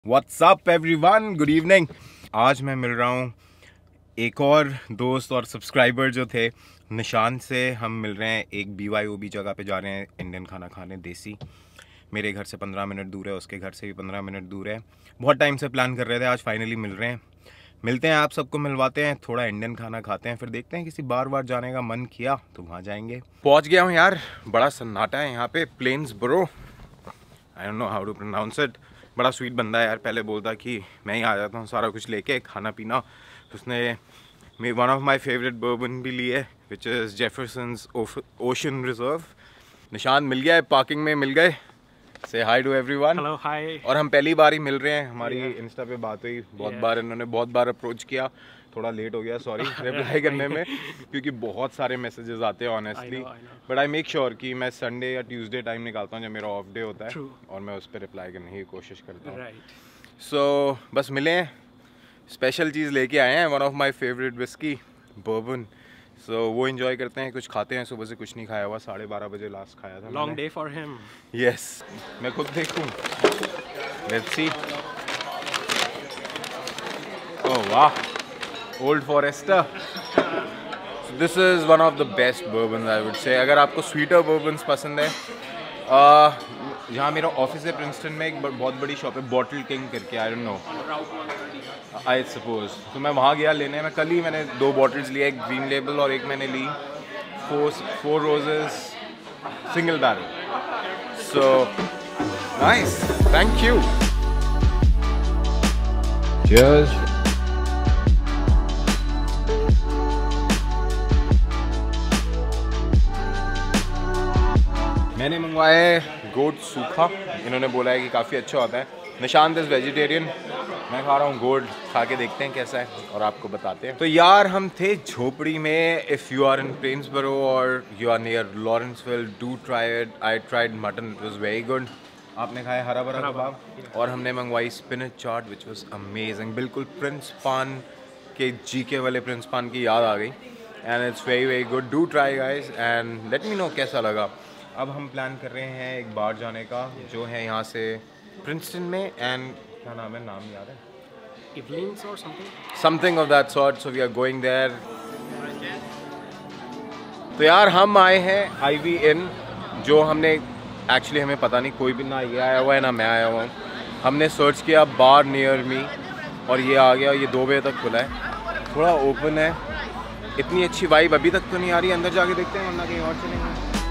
What's up everyone, good evening. आज मैं मिल रहा हूँ एक और दोस्त और सब्सक्राइबर जो थे निशान से। हम मिल रहे हैं एक BYOB जगह पे, जा रहे हैं इंडियन खाना खाने देसी। मेरे घर से 15 मिनट दूर है, उसके घर से भी 15 मिनट दूर है। बहुत टाइम से प्लान कर रहे थे, आज फाइनली मिल रहे हैं। मिलते हैं, आप सबको मिलवाते हैं, थोड़ा इंडियन खाना खाते हैं, फिर देखते हैं किसी बार जाने का मन किया तो वहाँ जाएंगे। पहुँच गया हूँ यार, बड़ा सन्नाटा है यहाँ पे। Plainsboro, I don't know how to pronounce it. बड़ा स्वीट बंदा है यार, पहले बोलता कि मैं ही आ जाता हूँ सारा कुछ लेके, खाना पीना। उसने one of my favourite bourbon भी ली है, which is Jefferson's ocean reserve. निशान मिल गया है, पार्किंग में मिल गए। Say hi to everyone. Hello, hi. और हम पहली बार ही मिल रहे हैं, हमारी इंस्टा पे बात हुई बहुत बार, इन्होंने बहुत बार अप्रोच किया। थोड़ा लेट हो गया, सॉरी रिप्लाई करने में, क्योंकि बहुत सारे मैसेजेस आते हैं honestly. But I make sure कि मैं संडे या ट्यूसडे टाइम निकालता हूँ जब मेरा ऑफ डे होता है, और मैं उस पर रिप्लाई करने की कोशिश करता हूँ। सो बस मिले हैं, स्पेशल चीज़ लेके आए हैं, one of my favourite whisky bourbon. So वो एंजॉय करते हैं, कुछ खाते हैं। सुबह से कुछ नहीं खाया हुआ, 12:30 बजे लास्ट खाया था। Long day for him. Yes, मैं खुद देखूं। Let's see. ओह वाह, Old Forester. This is one of the best bourbons I would say. अगर आपको स्वीटर बर्बन्स पसंद है, जहाँ मेरा ऑफिस है प्रिंसटन में, एक बहुत बड़ी शॉप है बॉटल किंग करके, I don't know, I suppose. तो मैं वहाँ गया लेने। मैं कल ही मैंने 2 बॉटल्स लिए, एक ग्रीन लेबल और एक मैंने ली Four Roses single barrel. So nice, thank you, cheers. मैंने मंगवाया है गोट सूखा, इन्होंने बोला है कि काफ़ी अच्छा होता है। निशांत इज़ वेजिटेरियन, मैं खा रहा हूँ गोट। खा के देखते हैं कैसा है और आपको बताते हैं। तो यार हम थे झोपड़ी में। If you are in Plainsboro और you are near Lawrenceville, do try it. I tried mutton, it was very good. आपने खाया हरा भरा कबाब, और हमने मंगवाई spinach chaat which was amazing. बिल्कुल प्रिंस पान के GK वाले प्रिंस पान की याद आ गई, and it's very very good. Do try guys and let me know कैसा लगा। अब हम प्लान कर रहे हैं एक बार जाने का, जो है यहाँ से प्रिंसटन में, एंड क्या नाम है, नाम याद है, Evelyn's or something of that sort. So we are going there. तो यार हम आए हैं IV Inn, जो हमने एक्चुअली, हमें पता नहीं, कोई भी ना ये आया हुआ है ना मैं आया हुआ हूँ। हमने सर्च किया बार नियर मी और ये आ गया। ये 2 बजे तक खुला है, थोड़ा ओपन है। इतनी अच्छी वाइब अभी तक तो नहीं आ रही, अंदर जाके देखते हैं, वरना कहीं और चलेंगे।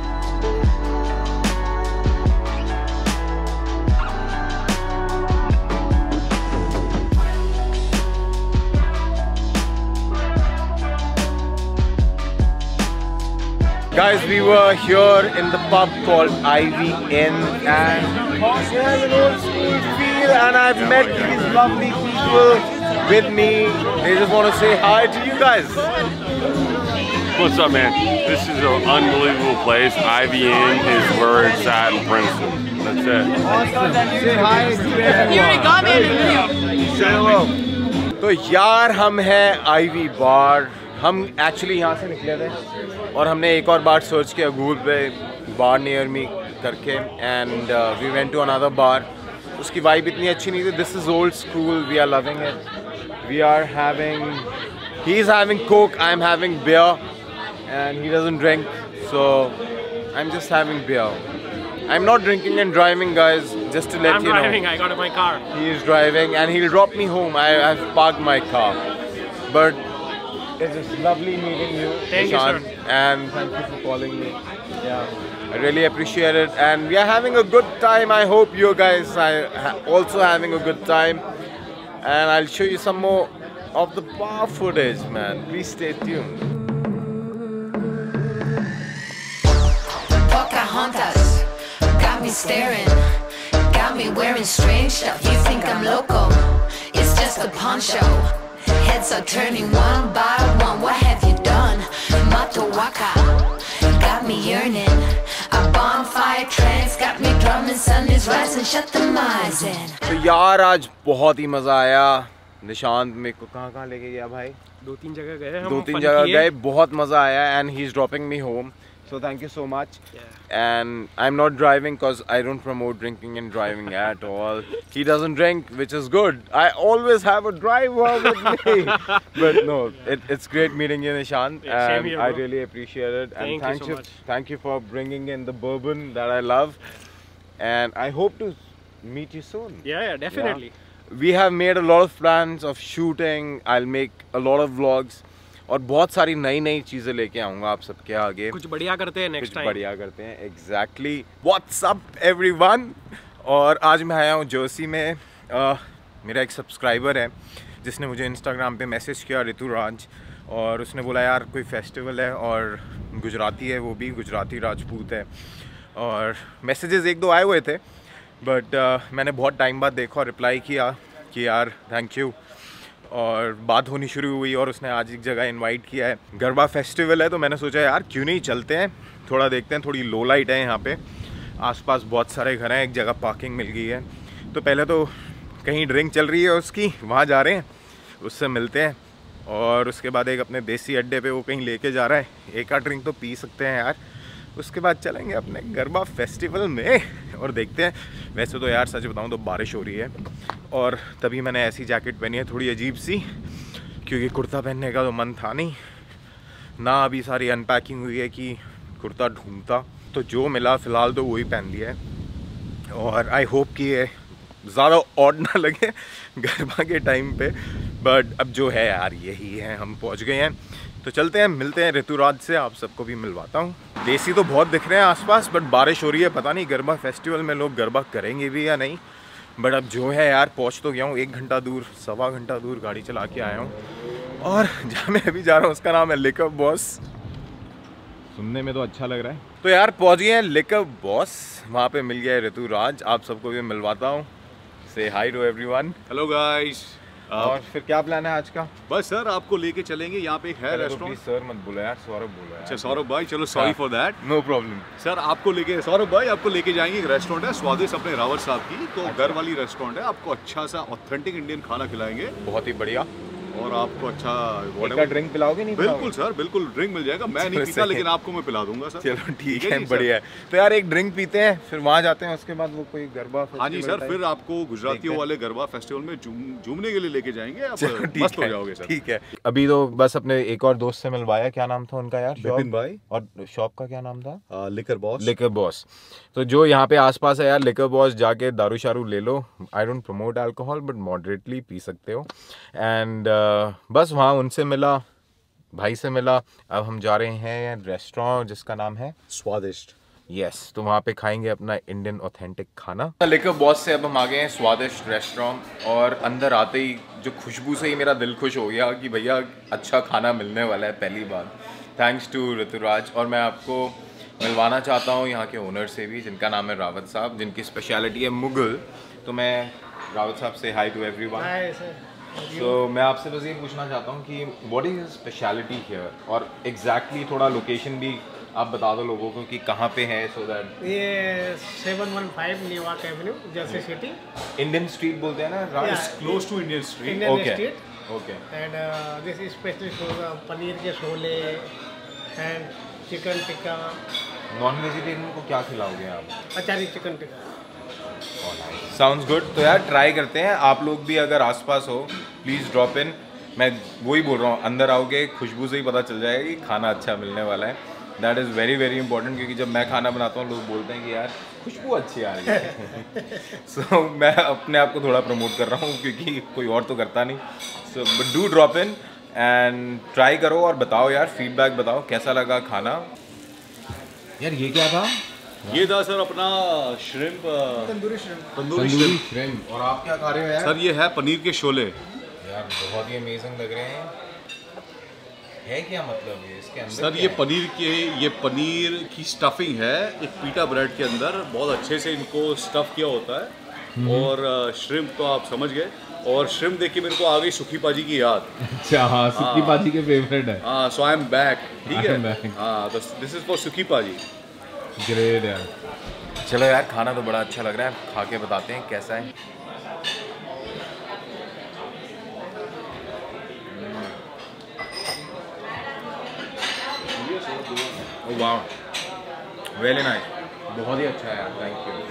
Guys, we were here in the pub called IV Inn, and it has an old school feel, and I've met these lovely people with me. They just want to say hi to you guys. What's up, man? This is an unbelievable place. IV Inn is where it's at in Princeton. That's it. Awesome. Say hi to everyone. You already got me in the video. Say hello. तो यार हम हैं IV बार। हम actually यहाँ से निकले थे और हमने एक और बार सर्च किया गूगल पे, बार नियर मी करके, and we went to another bar. उसकी वाइब इतनी अच्छी नहीं थी। This is old school, we are loving it. We are having, he is having Coke, I am having beer, and he doesn't drink, so I am just having beer. I am not drinking and driving guys, just to let you know. I'm driving, I got in my car. He is driving and he'll drop me home. I've parked my car. But it's just lovely meeting you. Thank you, sir. And thank you for calling me. Yeah, I really appreciate it. And we are having a good time. I hope you guys are also having a good time. And I'll show you some more of the bar footage, man. Please stay tuned. Pocahontas got me staring. Got me wearing strange stuff. You think I'm loco? It's just a poncho. Heads are turning one by one. What have you done? Matawaka got me yearning. A bonfire trance got me drumming. Sun is rising. Shut the eyes in. तो यार आज बहुत ही मज़ा आया। निशांत मेरे को कहाँ लेके गया भाई? 2-3 जगह गए हम, 2-3 जगह गए, बहुत मज़ा आया। And he is dropping me home. So thank you so much. Yeah. And I'm not driving because I don't promote drinking and driving at all. He doesn't drink, which is good. I always have a driver with me. But no, it's great meeting you, Nishan. Yeah, same And here, I bro. really appreciate it. And Thank you so much. Thank you for bringing in the bourbon that I love. And I hope to meet you soon. Yeah, definitely. We have made a lot of plans of shooting. I'll make a lot of vlogs. और बहुत सारी नई नई चीज़ें लेके आऊँगा आप सबके आगे. कुछ बढ़िया करते हैं नेक्स्ट कुछ टाइम. बढ़िया करते हैं. Exactly. What's up everyone? और आज मैं आया हूँ जर्सी में. मेरा एक सब्सक्राइबर है जिसने मुझे इंस्टाग्राम पे मैसेज किया, ऋतुराज, और उसने बोला यार कोई फेस्टिवल है और गुजराती है, वो भी गुजराती राजपूत है. और मैसेजेस एक दो आए हुए थे बट मैंने बहुत टाइम बाद देखा और रिप्लाई किया कि यार थैंक यू. और बात होनी शुरू हुई और उसने आज एक जगह इनवाइट किया है. गरबा फेस्टिवल है तो मैंने सोचा यार क्यों नहीं चलते हैं, थोड़ा देखते हैं. थोड़ी लो लाइट है यहाँ पे, आसपास बहुत सारे घर हैं, एक जगह पार्किंग मिल गई है. तो पहले तो कहीं ड्रिंक चल रही है उसकी, वहाँ जा रहे हैं, उससे मिलते हैं. और उसके बाद एक अपने देसी अड्डे पे वो कहीं लेके जा रहा है, एक आध ड्रिंक तो पी सकते हैं यार. उसके बाद चलेंगे अपने गरबा फेस्टिवल में और देखते हैं. वैसे तो यार सच बताऊं तो बारिश हो रही है और तभी मैंने ऐसी जैकेट पहनी है थोड़ी अजीब सी, क्योंकि कुर्ता पहनने का तो मन था नहीं ना. अभी सारी अनपैकिंग हुई है कि कुर्ता ढूंढता, तो जो मिला फ़िलहाल तो वही पहन लिया है. और आई होप कि ये ज़्यादा ऑड ना लगे गरबा के टाइम पे. बट अब जो है यार यही है, हम पहुंच गए हैं. तो चलते हैं, मिलते हैं ऋतुराज से, आप सबको भी मिलवाता हूँ. देसी तो बहुत दिख रहे हैं आसपास बट बारिश हो रही है. पता नहीं गरबा फेस्टिवल में लोग गरबा करेंगे भी या नहीं. बट अब जो है यार पहुँच तो गया हूँ. 1 घंटा दूर, सवा घंटा दूर गाड़ी चला के आया हूँ. और जहाँ मैं अभी जा रहा हूँ उसका नाम है लिकर बॉस. सुनने में तो अच्छा लग रहा है. तो यार पहुँच गए हैं लिकर बॉस. वहाँ पे मिल गया है ऋतुराज, आप सबको भी मिलवाता हूँ. Say hi to everyone. Hello guys. और फिर क्या प्लान है आज का? बस सर आपको लेके चलेंगे, यहाँ पे एक है रेस्टोरेंट. सर मत बोलो यार, सौरभ बोलो यार. अच्छा सौरभ भाई, चलो sorry for that. No problem. Sir आपको लेके, सौरभ भाई आपको लेके जाएंगे. एक रेस्टोरेंट है स्वादिष्ट अपने रावत साहब की, तो घर वाली रेस्टोरेंट है. आपको अच्छा सा ऑथेंटिक इंडियन खाना खिलाएंगे. बहुत ही बढ़िया. और आपको अच्छा का ड्रिंक पिलाओगे? नहीं बिल्कुल सर, बिल्कुल ड्रिंक मिल जाएगा. मैं नहीं पीता लेकिन आपको मैं पिला दूंगा सर. चलो ठीक है, जी, बढ़िया है. तो यार एक ड्रिंक पीते हैं, फिर वहाँ जाते हैं. उसके बाद वो कोई गरबा. हाँ जी सर, फिर आपको गुजरातियों वाले गरबा फेस्टिवल में झूमने के लिए लेके जाएंगे. आप मस्त हो जाओगे सर. ठीक है. अभी तो बस अपने एक और दोस्त से मिलवाया. क्या नाम था उनका यार? विपिन भाई. और शॉप का क्या नाम था? Liquor Boss. Liquor Boss. तो जो यहाँ पे आसपास है यार, लिकर बॉस जाके दारू शारू ले लो. I don't promote alcohol but moderately पी सकते हो. एंड बस वहाँ उनसे मिला, भाई से मिला. अब हम जा रहे हैं रेस्टोरेंट जिसका नाम है स्वादिष्ट. यस. तो वहाँ पे खाएंगे अपना इंडियन ऑथेंटिक खाना. लिकर बॉस से अब हम आ गए हैं स्वादिष्ट रेस्टोरेंट. और अंदर आते ही जो खुशबू से ही मेरा दिल खुश हो गया कि भैया अच्छा खाना मिलने वाला है पहली बार. Thanks to Rituraj. और मैं आपको मिलवाना चाहता हूँ यहाँ के ओनर से भी, जिनका नाम है रावत साहब, जिनकी स्पेशलिटी है मुगल. तो मैं रावत साहब से hi to everyone. Hi sir. तो मैं आपसे बस ये पूछना चाहता हूँ कि व्हाट इज स्पेशलिटी हियर, और एग्जैक्टली थोड़ा लोकेशन भी आप बता दो लोगों को कि कहाँ पे है, सो दैट. ये 715 New York avenue, Jersey City. Indian Street बोलते हैं ना Raj? Close to Indian Street. Indian Okay. Street. Okay. And this is specially paneer के शोले and chicken tikka. Non vegetarian को क्या खिलाओगे आप? Achari chicken tikka. Sounds good. तो यार ट्राई करते हैं. आप लोग भी अगर आसपास हो प्लीज़ ड्रॉप इन. मैं वही बोल रहा हूँ, अंदर आओगे खुशबू से ही पता चल जाएगा कि खाना अच्छा मिलने वाला है. That is very very important, क्योंकि जब मैं खाना बनाता हूँ लोग बोलते हैं कि यार खुशबू अच्छी आ रही है. सो मैं अपने आप को थोड़ा प्रमोट कर रहा हूँ क्योंकि कोई और तो करता नहीं. So but do drop in and try करो और बताओ यार, फीडबैक बताओ कैसा लगा खाना. यार ये क्या था? ये था सर अपना shrimp, tandoori shrimp. Tandoori shrimp. और आप क्या खा रहे हो यार? सर ये है पनीर के शोले. यार बहुत ही अमेजिंग लग रहे हैं. है क्या मतलब ये इसके अंदर? सर ये पनीर की स्टफिंग है एक पीटा ब्रेड के अंदर. बहुत अच्छे से इनको स्टफ किया होता है. और श्रिम्प तो आप समझ गए. और श्रिम्प देख के मेरे को आ गई सुखी पाजी की याद. अच्छा हाँ, सुखी पाजी के फेवरेट है. हाँ, सो आई एम बैक. ठीक I am है. back. हाँ, तो दिस इज फॉर सुखी पाजी. ग्रेट यार. चलो यार खाना तो बड़ा अच्छा लग रहा है, खा के बताते हैं कैसा है. वाह, वेरी नाइस, बहुत ही अच्छा है यार, थैंक यू।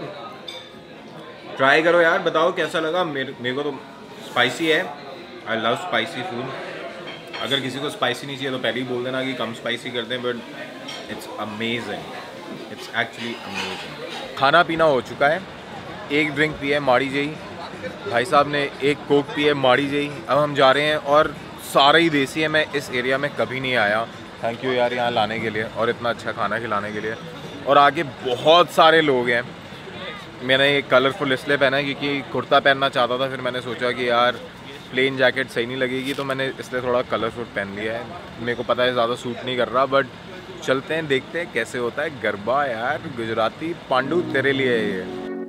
ट्राई करो यार, बताओ कैसा लगा। मेरे को तो स्पाइसी है, आई लव स्पाइसी फूड। अगर किसी को स्पाइसी नहीं चाहिए तो पहले ही बोल देना कि कम स्पाइसी कर दें, but it's amazing, it's actually amazing. खाना पीना हो चुका है, एक ड्रिंक पी है माड़ी जई, भाई साहब ने एक कोक पी है माड़ी जई। अब हम जा रहे हैं और सारा ही देसी है, मैं इस एरिया में कभी नहीं आया। थैंक यू यार यहाँ लाने के लिए और इतना अच्छा खाना खिलाने के लिए। और आगे बहुत सारे लोग हैं। मैंने ये कलरफुल इसलिए पहना है क्योंकि कुर्ता पहनना चाहता था, फिर मैंने सोचा कि यार प्लेन जैकेट सही नहीं लगेगी, तो मैंने इसलिए थोड़ा कलरफुल पहन लिया है। मेरे को पता है ज़्यादा सूट नहीं कर रहा, बट चलते हैं, देखते हैं कैसे होता है गरबा। यार गुजराती पांडू तेरे लिए है ये।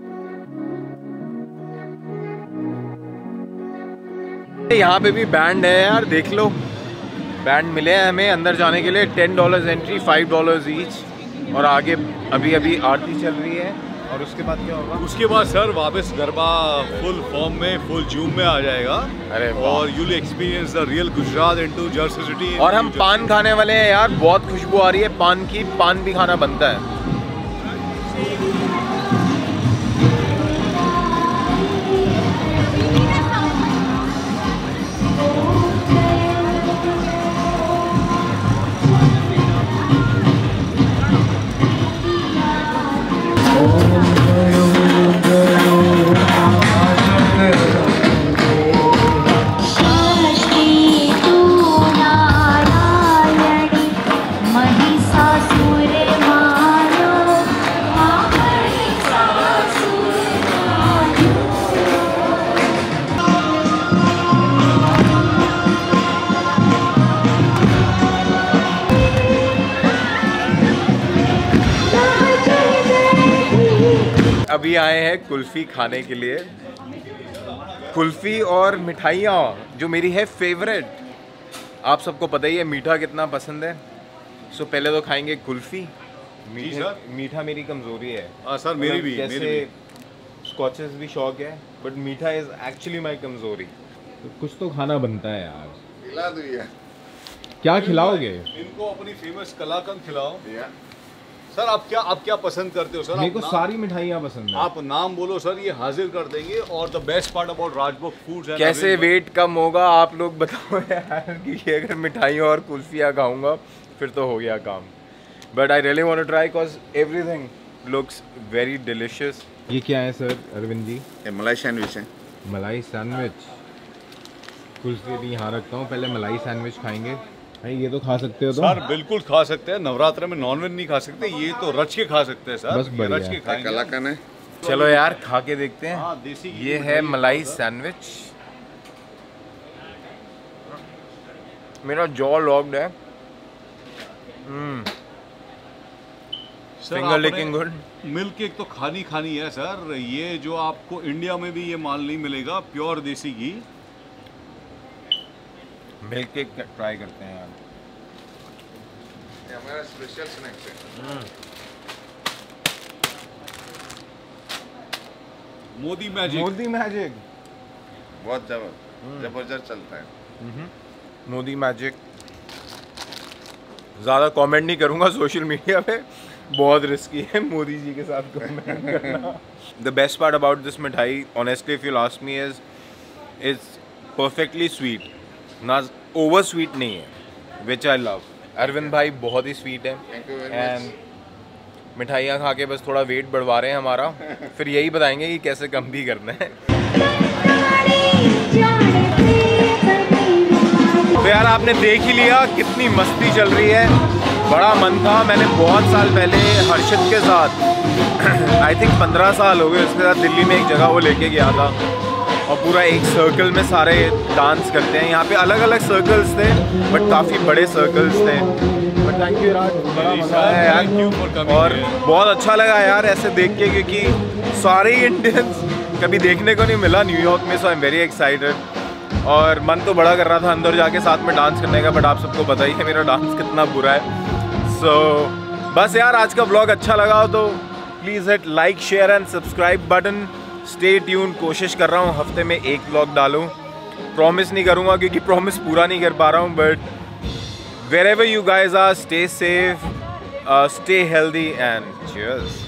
यहाँ पे भी बैंड है यार, देख लो, बैंड मिले हैं हमें अंदर जाने के लिए। $10 एंट्री, $5 ईच। और आगे अभी अभी आरती चल रही है और उसके बाद क्या होगा? उसके बाद सर वापस गरबा फुल फॉर्म में, फुल जूम में आ जाएगा। अरे और you will experience the real Gujarat into Jersey City. और हम पान खाने वाले हैं यार, बहुत खुशबू आ रही है पान की, पान भी खाना बनता है। अभी आए हैं कुल्फ़ी खाने के लिए। कुल्फ़ी और मिठाइयाँ जो मेरी है फेवरेट। आप सबको पता ही है मीठा कितना पसंद है। सो पहले तो खाएंगे कुल्फ़ी। मीठा मेरी कमज़ोरी है। सर मेरी भी, जैसे स्कॉचेस भी शौक है, बट मीठा इज़ एक्चुअली माई कमज़ोरी। तो कुछ तो खाना बनता है यार। खिला दो यार। क्या खिलाओगे? इनको अपनी फेमस कलाकंद खिलाओ। सर आप क्या पसंद करते हो सर? मेरे को सारी मिठाइयाँ पसंद है। आप नाम बोलो सर, ये हाजिर कर देंगे। और the best part about Rajbhog foods है, कैसे वेट कम होगा आप लोग बताओ यार, कि अगर मिठाइयों और कुल्फियाँ खाऊंगा फिर तो हो गया काम। But I really want to try because everything looks very delicious. ये क्या है सर अरविंद जी? ये मलाई सैंडविच है। मलाई सैंडविच। कुल्फी भी यहाँ रखता हूँ, पहले मलाई सैंडविच खाएंगे। भाई ये तो खा सकते हो तो? सर बिल्कुल खा सकते हैं। नवरात्र में नॉनवेज नहीं खा सकते, ये तो रच के खा सकते हैं सर। बस बढ़िया। रच के खाएंगे। कलाकंद है। चलो यार खा के देखते हैं। हाँ, देसी घी ये है मलाई सैंडविच। मेरा जॉ लॉक्ड है। Finger licking good. Milk cake तो खानी है सर। ये जो आपको इंडिया में भी ये माल नहीं मिलेगा, प्योर देसी घी। मिल्क केक ट्राई करते हैं यार। ये हमारा स्पेशल स्नैक्स है। मोदी मैजिक। मोदी मैजिक बहुत जबरदस्त चलता है। मोदी मैजिक। ज़्यादा कमेंट नहीं करूँगा सोशल मीडिया पे, बहुत रिस्की है मोदी जी के साथ कमेंट करना। The best part about this mithai honestly if you ask me is perfectly sweet, ना ओवर स्वीट नहीं है, विच आई लव। अरविंद भाई बहुत ही स्वीट है एंड मिठाइयाँ खा के बस थोड़ा वेट बढ़वा रहे हैं हमारा, फिर यही बताएंगे कि कैसे कम भी करना है। तो यार आपने देख ही लिया कितनी मस्ती चल रही है। बड़ा मन था, मैंने बहुत साल पहले हर्षित के साथ आई थिंक 15 साल हो गए उसके साथ दिल्ली में एक जगह वो लेके गया था और पूरा एक सर्कल में सारे डांस करते हैं। यहाँ पे अलग अलग सर्कल्स थे बट काफ़ी बड़े सर्कल्स थे। बट थैंक यू राज, बड़ा मज़ा आया यार और बहुत अच्छा लगा यार ऐसे देख के, क्योंकि सारे इंडियंस कभी देखने को नहीं मिला न्यूयॉर्क में। So I am very excited और मन तो बड़ा कर रहा था अंदर जाके साथ में डांस करने का, बट आप सबको पता ही है मेरा डांस कितना बुरा है। सो बस यार आज का ब्लॉग अच्छा लगा हो तो please hit like share and subscribe button. Stay tune, कोशिश कर रहा हूँ हफ्ते में एक ब्लॉग डालूँ। प्रॉमिस नहीं करूँगा क्योंकि प्रॉमिस पूरा नहीं कर पा रहा हूँ, but wherever you guys are, stay safe, Stay healthy and cheers.